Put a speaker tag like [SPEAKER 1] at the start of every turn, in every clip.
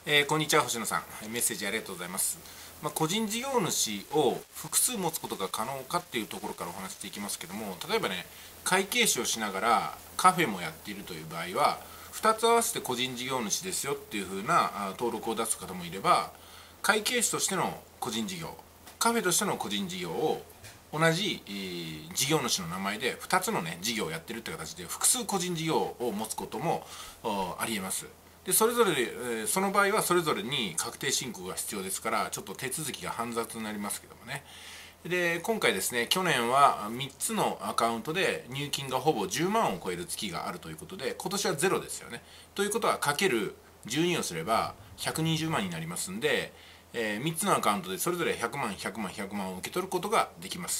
[SPEAKER 1] こんにちは、星野さん。メッセージありがとうございます。個人事業主を複数持つことが可能かっていうところからお話していきますけども、例えばね、会計士をしながらカフェもやっているという場合は、2つ合わせて個人事業主ですよっていう風な登録を出す方もいれば、会計士としての個人事業、カフェとしての個人事業を同じ、事業主の名前で2つのね事業をやってるって形で複数個人事業を持つこともありえます。でそれぞれ、その場合はそれぞれに確定申告が必要ですから、ちょっと手続きが煩雑になりますけどもね。で今回ですね、去年は3つのアカウントで入金がほぼ10万を超える月があるということで、今年はゼロですよね。ということはかける12をすれば120万になりますんで、3つのアカウントでそれぞれ100万100万100万を受け取ることができます。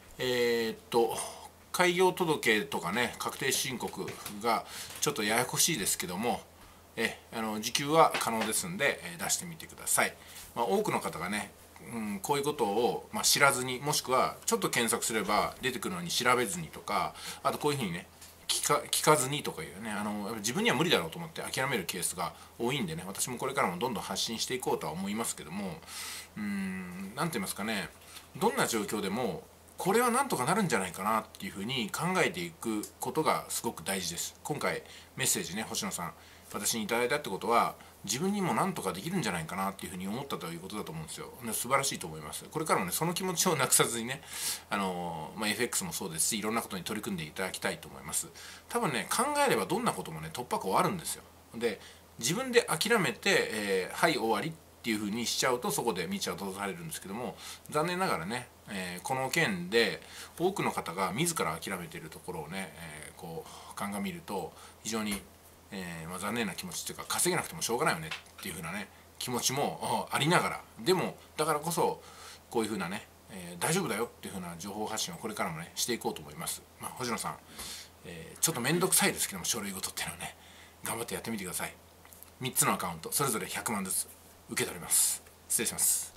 [SPEAKER 1] 開業届とかね、確定申告がちょっとややこしいですけども、受給は可能ですんで、出してみてください。多くの方がね、こういうことを、知らずに、もしくはちょっと検索すれば出てくるのに調べずにとか、あとこういうふうにね聞かずにとかいうね、自分には無理だろうと思って諦めるケースが多いんでね、私もこれからもどんどん発信していこうとは思いますけども、何て言いますかね、どんな状況でもこれはなんとかなるんじゃないかなっていうふうに考えていくことがすごく大事です。今回メッセージね、星野さん私にいただいたってことは、自分にもなんとかできるんじゃないかなっていうふうに思ったということだと思うんですよ。素晴らしいと思います。これからもね、その気持ちをなくさずにね、FX もそうですし、いろんなことに取り組んでいただきたいと思います。多分ね、考えればどんなこともね、突破口あるんですよ。で、自分で諦めて、はい終わりっていうふうにしちゃうと、そこで道は閉ざされるんですけども、残念ながらね、この件で多くの方が自ら諦めているところをね、こう鑑みると非常に残念な気持ちというか、稼げなくてもしょうがないよねっていう風なね気持ちもありながら、でもだからこそこういう風なね、大丈夫だよっていう風な情報発信をこれからもねしていこうと思います。星野さん、ちょっと面倒くさいですけども、書類ごとっていうのはね頑張ってやってみてください。3つのアカウントそれぞれ100万ずつ受け取ります。失礼します。